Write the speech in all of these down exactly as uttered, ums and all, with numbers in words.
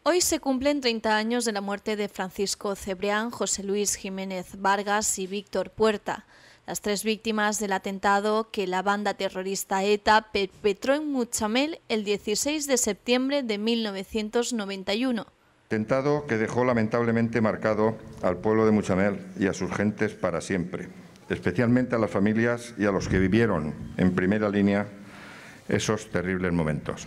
Hoy se cumplen treinta años de la muerte de Francisco Cebrián, José Luis Jiménez Vargas y Víctor Puerta, las tres víctimas del atentado que la banda terrorista ETA perpetró en Mutxamel el dieciséis de septiembre de mil novecientos noventa y uno. Atentado que dejó lamentablemente marcado al pueblo de Mutxamel y a sus gentes para siempre, especialmente a las familias y a los que vivieron en primera línea esos terribles momentos.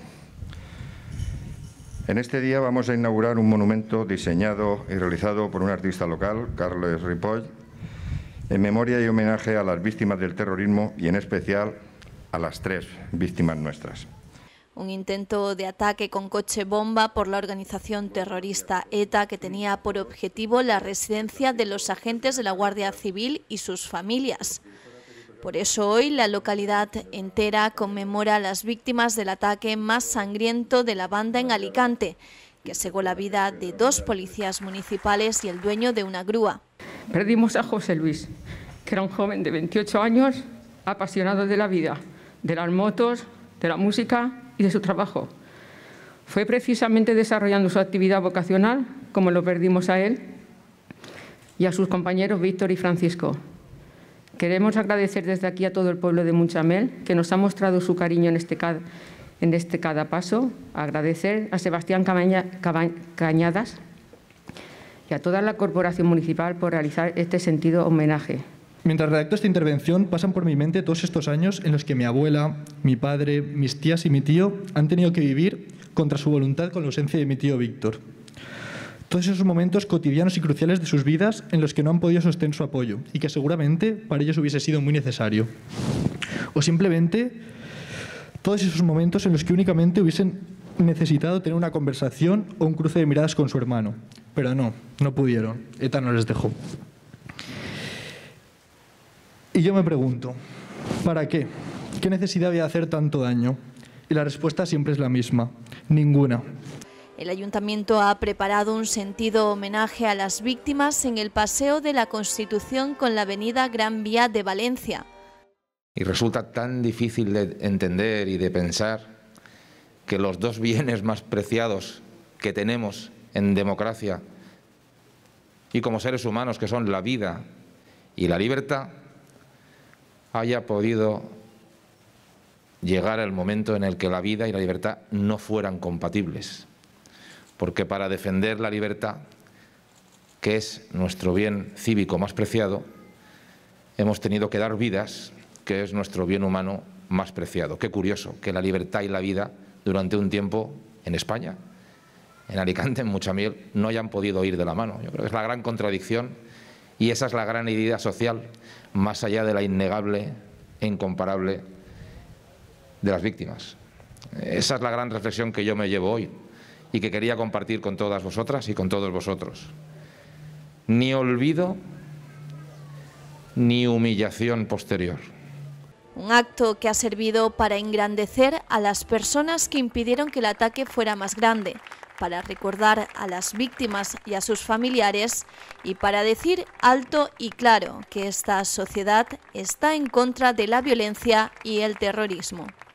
En este día vamos a inaugurar un monumento diseñado y realizado por un artista local, Carles Ripoll, en memoria y homenaje a las víctimas del terrorismo y en especial a las tres víctimas nuestras. Un intento de ataque con coche bomba por la organización terrorista ETA que tenía por objetivo la residencia de los agentes de la Guardia Civil y sus familias. Por eso hoy la localidad entera conmemora a las víctimas del ataque más sangriento de la banda en Alicante, que cegó la vida de dos policías municipales y el dueño de una grúa. Perdimos a José Luis, que era un joven de veintiocho años, apasionado de la vida, de las motos, de la música y de su trabajo. Fue precisamente desarrollando su actividad vocacional como lo perdimos a él y a sus compañeros Víctor y Francisco. Queremos agradecer desde aquí a todo el pueblo de Mutxamel, que nos ha mostrado su cariño en este, en este cada paso. Agradecer a Sebastián Cabaña, Caba, Cañadas y a toda la corporación municipal por realizar este sentido homenaje. Mientras redacto esta intervención, pasan por mi mente todos estos años en los que mi abuela, mi padre, mis tías y mi tío han tenido que vivir contra su voluntad con la ausencia de mi tío Víctor. Todos esos momentos cotidianos y cruciales de sus vidas en los que no han podido sostener su apoyo y que seguramente para ellos hubiese sido muy necesario. O simplemente todos esos momentos en los que únicamente hubiesen necesitado tener una conversación o un cruce de miradas con su hermano. Pero no, no pudieron. ETA no les dejó. Y yo me pregunto, ¿para qué? ¿Qué necesidad había de hacer tanto daño? Y la respuesta siempre es la misma, ninguna. El Ayuntamiento ha preparado un sentido homenaje a las víctimas en el Paseo de la Constitución con la avenida Gran Vía de Valencia. Y resulta tan difícil de entender y de pensar que los dos bienes más preciados que tenemos en democracia y como seres humanos, que son la vida y la libertad, haya podido llegar el momento en el que la vida y la libertad no fueran compatibles. Porque para defender la libertad, que es nuestro bien cívico más preciado, hemos tenido que dar vidas, que es nuestro bien humano más preciado. Qué curioso que la libertad y la vida durante un tiempo en España, en Alicante, en Mutxamel, no hayan podido ir de la mano. Yo creo que es la gran contradicción y esa es la gran herida social, más allá de la innegable e incomparable de las víctimas. Esa es la gran reflexión que yo me llevo hoy y que quería compartir con todas vosotras y con todos vosotros. Ni olvido ni humillación posterior. Un acto que ha servido para engrandecer a las personas que impidieron que el ataque fuera más grande, para recordar a las víctimas y a sus familiares y para decir alto y claro que esta sociedad está en contra de la violencia y el terrorismo.